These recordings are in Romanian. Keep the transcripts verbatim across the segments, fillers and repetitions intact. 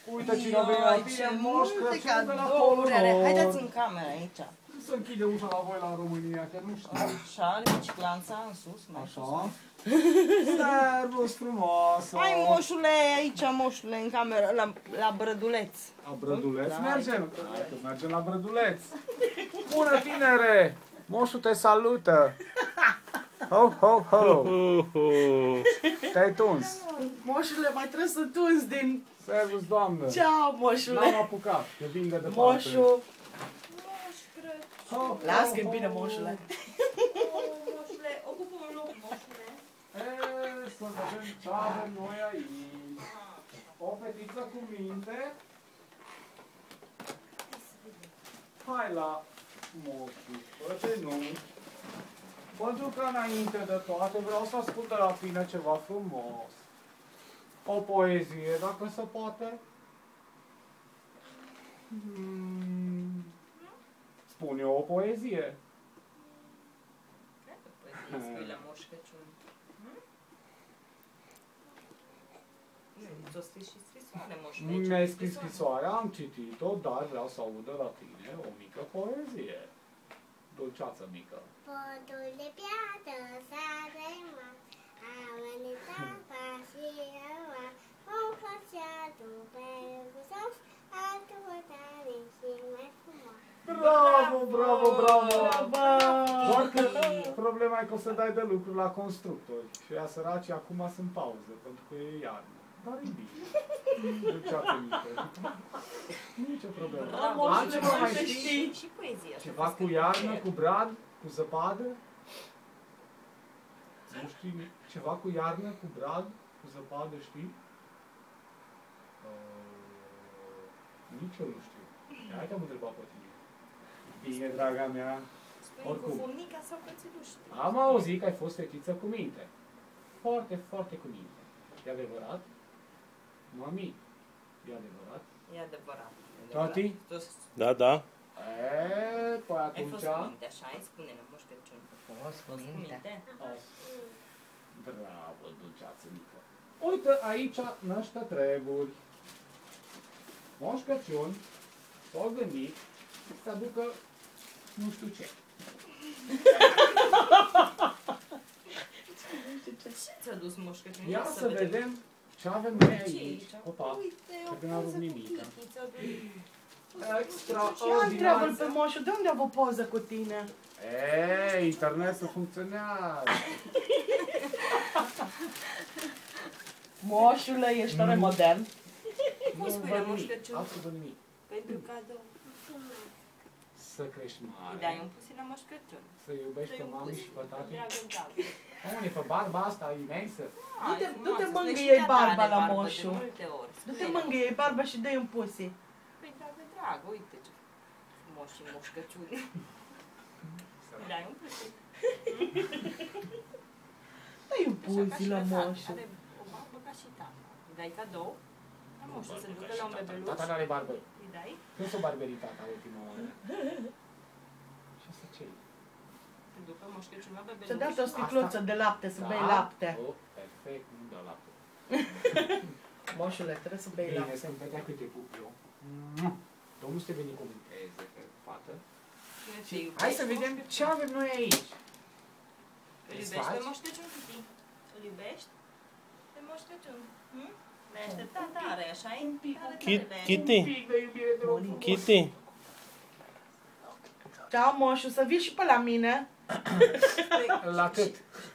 Uite cine a venit la tine, Moș Crăciun de la Polul Nord. Haideți în cameră aici. Se închide ușa la voi la România, că nu știu. Așa, are biciclanța în sus, mai Așa. Servus frumoasă. Hai, moșule, aici, moșule, în cameră, la, la Brăduleț. La Brăduleț Da, mergem? Hai că mergem la Brăduleț. Bună, tinere! Moșul te salută. Ho, ho, ho. Te-ai tuns. Moșule, mai trebuie să tunzi din... Servus, doamnă. Ceau, moșule. N-am apucat, că vin de departe. Moșul. Ho, Las ho, că-i ho. bine, moșule. Moșule, ocupă un loc, moșule. E, să vedem ce avem noi aici. O fetiță cu minte. Hai la moșul, frate, nu. Pentru că înainte de toate vreau să ascult de la tine ceva frumos. O poezie, dacă se poate. Hmm. Spune o poezie. Spui la Moș Crăciun. Ți-o scris și scrisoare, moșule. Mi-ai scris scrisoarea, am citit-o, dar vreau să audă la tine o mică poezie. Dulceață mică. Podul de piatră s-a remat, a venit apa și răma, o căcea după gustos, altul hotare și mai frumos. Bravo, bravo, bravo! Bravo! Doar că problema e că o să dai de lucru la constructori. Și ea săracii acum sunt pauză, pentru că e iarnă. Dar e bine. Dulceață mică. Nicio problemă. Altceva mai știi? Și poezia. Ceva cu iarnă, cu brad, cu zăpadă? Nu știi ceva cu iarnă, cu brad, cu zăpadă, știi? Uh, nici eu nu știu. Hai că am întrebat pe tine. Bine, draga mea. Spui cu furnica sau cățeluș? Am auzit că ai fost fetiță cu minte. Foarte, foarte cu minte. E adevărat? Mami, e adevărat? E adevărat. Tati? Da, da. Eee, păi Ai atunci... fost cu minte, așa? Îi spune-ne, Moș Crăciun. Fost cu minte. Bravo, dulceață mică. Uite, aici năște treburi. Moș Crăciun s-a gândit să aducă nu știu ce. Ce ți-a dus Moș Crăciun? Ia să vedem ce avem noi aici. Opa, Uite, că o n-am poză rupt cu nimic. Kiki, ți-a dus. Extraordinar. Întreabă-l pe moșul, de unde a avut poză cu tine? Ei, internetul funcționează. Moșule, ești tare modern. Nu spui văd la Moș nimic, Crăciun? absolut nimic. Pentru cadou. Să crești Îi mare, dai un pusin la Moș Crăciun. să iubești pe mami și pe tati. Dragă, dragă. Unii pe barba asta imensă. Hai, Du-te- frumoasă, du-te spune mângâie-i și ea barba are la barbă de moșu. multe ori. Du-te Spune-i, mângâie barba și dă-i un pusi. Păi, dragă, dragă, uite ce frumos și Moș Crăciun. Îi dai un pusin. Dă-i un Așa ca pusi și la pe tata, moșu. are o barbă ca și tata. Îi dai cadou. La moșu să ducă la un bebeluș. Tata n-are barbă. Îi dai. Când s-o barberit tata ultima oară? Și asta ce-i? Te ducă Moș Crăciun la bebeluș. Și-a dat o sticluță de lapte să bei lapte. Oh, perfect, nu dau lapte. Moșule, trebuie să bei Bine, lapte. să-mi vedea câte pup eu. Domnul să veni cu minteze, pe fată. Cine te iubește, Hai să Moș vedem Crăciun? ce avem noi aici. Îl iubești pe Moș Crăciun, Kitty? Îl iubești? Pe Moș Crăciun? Hm? Le-ai așteptat tare, așa-i? Tare, Kit- tare, le-ai Kitty, Un pic de iubire de om frumos. Kitty, Ceau, moșu, să vii și pe la mine. La cât?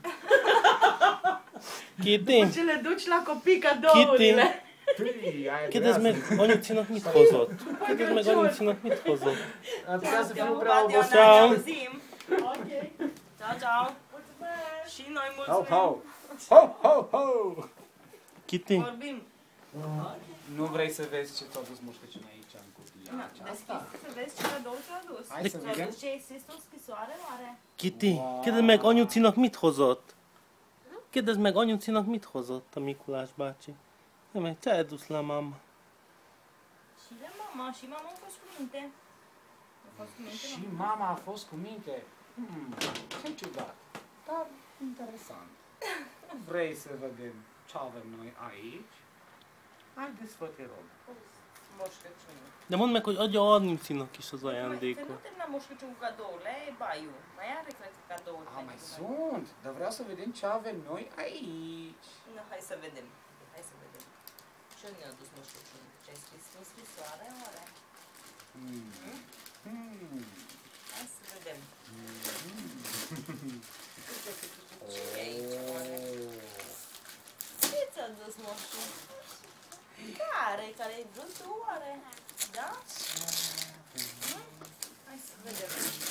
Kitty, Ce le duci la copii cadourile. Tâi, aia kiedyś grează. my, oni ci na mit chodzą. Kiedyś my oni ci na mit chodzą. Ar putea să Te-am fiu prea pupat, Ioana, obosit. Ceau. ne auzim. Ok. Ciao, ciao. Și noi Ho, mulțumim. ho! Ho, ho, ho! Kitty, Vorbim. Nu vrei să vezi ce ți-a dus Moș Crăciun aici în cutia Da, aceasta? deschis să vezi ce cadou ți-a adus. Hai să Ți-a vedem. adus ce există o scrisoare oare? Kitty, kiedyś meg oniu ci na mit hozott. Kiedyś meg oniu ci na mit hozott a Mikulás bácsi. Nem, egy ce dus la mama. Și de mama, și mama a fost cu minte. A fost cu minte, Și mama. mama a fost cu minte. Hmm, ce ciudat. Dar interesant. Vrei să vedem ce avem noi aici? Haideți, vă te rog. Moș Crăciunul. De mond meg, hogy adja Anjucinak is az Că nu ajándékot. termina Moș Crăciun cu cadourile, aia e baiul. Mai are, cred că, cadouri. A, mai pentru noi. sunt, dar vreau să vedem ce avem noi aici. Nu, hai să vedem. Hai să vedem. Ce ne-a dus Moș Crăciun? Ce-ai scris? O scrisoare, oare? Hmm. Hmm. Hai să vedem. Hmm. Ce e aici, oare? Ce ți-a dus moșul? Care? Care ai vrut tu, oare? Da? Hmm? Hai să vedem.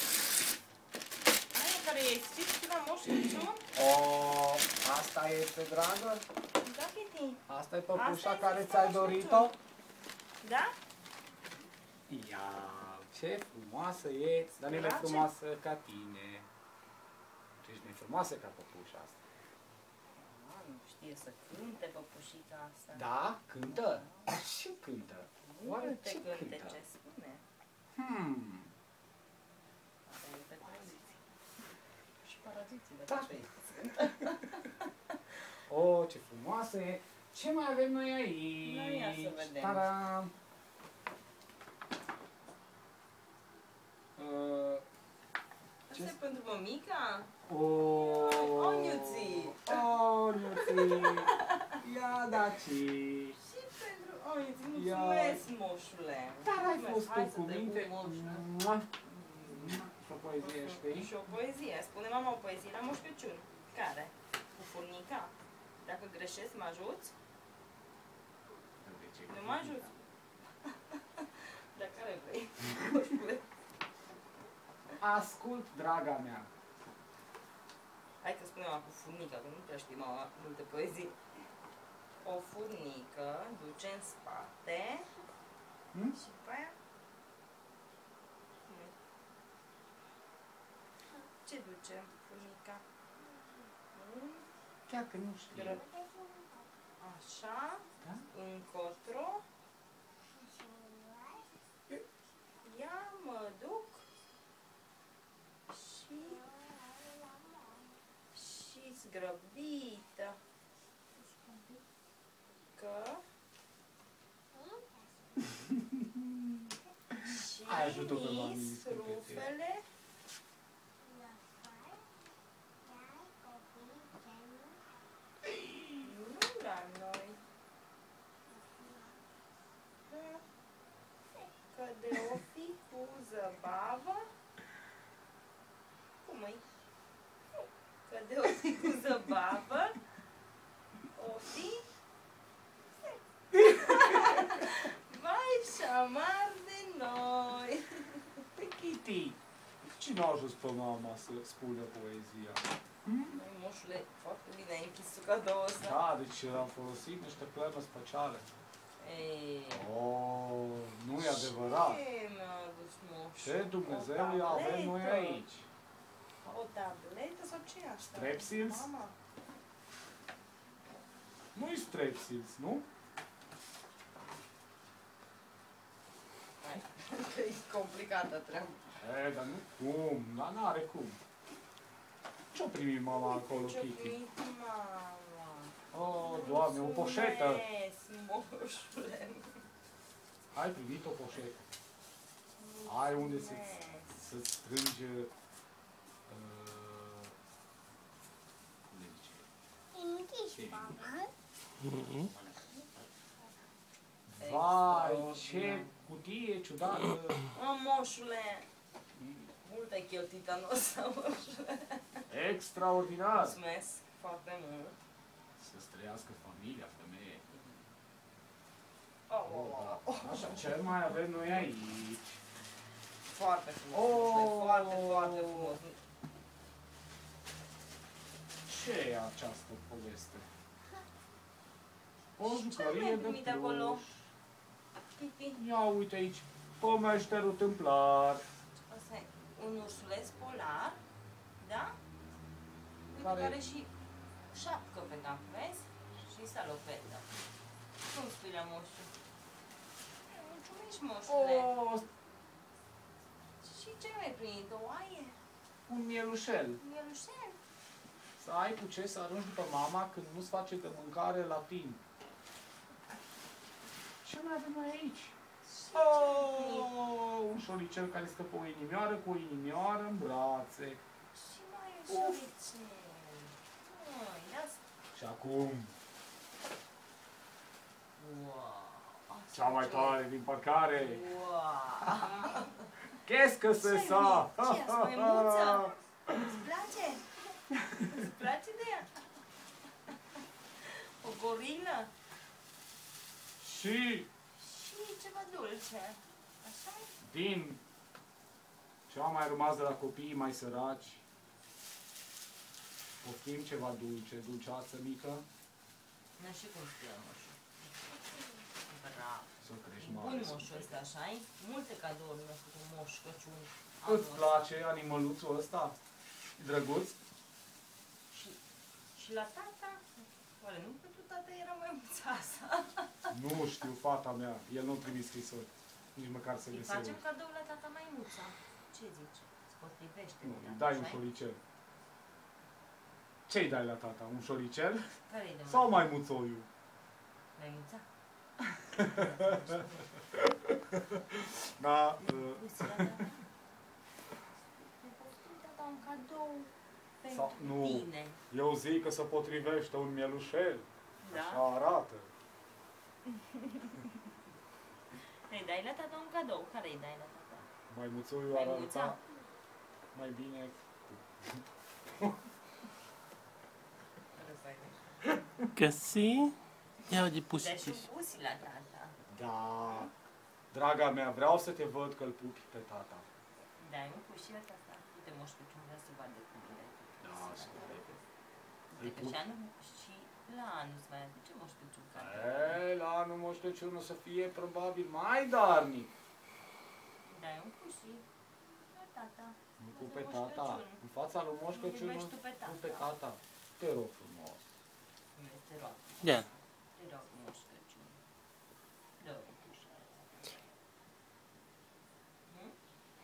Aia care i-ai scris tu la Moș Crăciun? O, asta este, dragă? Da, Kitty? Asta e păpușa Asta e care scris ți-ai Moș dorit-o? Da? Ia, ce frumoasă e! Dar nu e mai Place? frumoasă ca tine. Tu ești mai frumoasă ca păpușa asta. Ah, nu știe să cânte păpușica asta. Da? Cântă? Ce cântă? Oare Multe ce cânte, cântă? ce spune. Hmm. Asta e pe paraziții. Și paraziții, de Da. ce Oh, ce frumoasă e! Ce mai avem noi aici? Noi ia să vedem. Ta-dam! Uh, Asta e pentru mămica? oh, Oniuții! Oniuții! Ia daci! Și pentru oniuții, Ia. mulțumesc, moșule! Dar ai Mulțumesc. fost Hai tu să cu te minte. pup, moșule. Mua. Și o poezie știi? Și o poezie. Spune mama o poezie la Moș Crăciun. Care? Cu furnica? Dacă greșesc, mă ajuți? Nu mă ajuți? Dar care vrei? Moșule. Ascult, draga mea. Hai că spune mama cu furnica, că nu prea știe mama multe poezii. O furnică duce în spate Hmm? și după aia... Nu. Ce duce furnica? Un Chiar că nu știu. grăb. Așa, Da? încotro. Ia mă duc și și zgrăbită că și Ai ajută pe mami, mis scăpete. rufele nu la noi. Că de o fi cu zăbavă. Cum e? Că de o fi cu zăbavă, o fi... Vai șamar de noi! Kitty, cine a ajuns pe mama să spună poezia? Măi, moșule, foarte bine ai închis tu cadou ăsta. Da, deci am folosit niște pleme speciale. Ei, Oh, nu e adevărat. Ce mi-a adus moșul? Ce Dumnezeu avem noi tabletă. aici? O tabletă sau ce e asta? Strepsils? Mama. Nu-i strepsils, nu? Hai, că e complicată treaba. E, dar nu cum, dar n-are cum. Ce-o primit mama acolo, Ce-o Kitty? primit mama? Oh, Doamne, o poșetă! Mulțumesc, moșule. Ai primit o poșetă. Ai unde să-ți Mulțumesc. să strângi... Uh, cum le zice? Închiși, mama. Mhm. Vai, ce cutie ciudată! Mă, moșule, mult ai cheltuit anul ăsta, moșule. Extraordinar! Mulțumesc foarte mult. Să-ți trăiască familia, femeie. Oh, Oh, oh, da. oh. Așa, ce mai avem noi aici? Foarte frumos, Oh. moșule, foarte, foarte frumos. Ce e această poveste? O Și ce jucărie mai ai de primit acolo? pluș. Pipi, Ia uite aici, pomeșterul tâmplar. ăsta e un ursuleț polar, da? Uite, Care- care și șapcă pe cap, vezi? Și salopetă. Cum spui la moșu? Mulțumesc, moșule. O, Și ce mai primit? O oaie? un mielușel. Mielușel? Să ai cu ce să arunci după mama când nu-ți face de mâncare la timp. mai avem noi aici? Oh, un șoricel care stă pe o inimioară cu o inimioară în brațe. Și mai e șoricel. Măi, ia să... Și acum, Wow. cea mai tare din parcare. Wow. Qu'est-ce que c'est ça? Ce e? Ce e? Măimuță? Îți place? Îți place de ea? O gorilă? Și Și ceva dulce. Așa-i? din ce a mai rămas de la copiii mai săraci, poftim ceva dulce, dulceață mică, Nu știu cum știu, moșu. Bravo. să crești Bun mare. moșul ăsta, așa-i? Multe cadouri mi-a făcut moș Crăciun. Îți place animăluțul ăsta? E drăguț? Și, și la tata? Oare nu pentru tata era mai muțasa? Nu știu, fata mea, el nu trimis scrisori, nici măcar să Îi le facem cadou la tata maimuța. Ce zici? Se potrivește Nu, cu îi tata, dai un așa-i? șoricel. Ce-i dai la tata? Un șoricel? Care-i de Sau maimuțoiu? maimuța? Da, uh, Uzi, la tata. Mi-a poftit tata un cadou Sau- pentru nu. tine. eu zic că se potrivește un mielușel. Da? Așa arată. Îi dai la tata un cadou. Care îi dai la tata? Maimuțoiul Maimuța? arăta mai bine. Care să ai? Găsi? Ia uite Dai și pusici. un pusi la tata. Da. Draga mea, vreau să te văd că îl pupi pe tata. Dai un pusi la tata. Uite, Moș Crăciun vrea să vadă cum îi dai tu Da, pusi să la tata. vedem. Îl Uite că pup. și anul și la anul îți mai aduce Moș Crăciun cadou. E, la anul Moș Crăciun o să fie probabil mai darnic. Dai un pusi la tata. Nu Lasă cu pe Moș tata. Crăciun. În fața lui Moș Nu Crăciun iubești tu pe nu pe tata. tata. Te rog frumos. Te rog. Ia. Te rog, Moș Crăciun. Dă o puși la tata. Hm?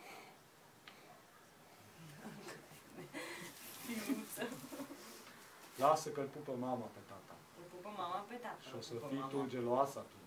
Finuță. Lasă că îl pupă mama pe tata. Îl pupă mama pe tata. Și o să Îl pupă fii mama. tu geloasă atunci.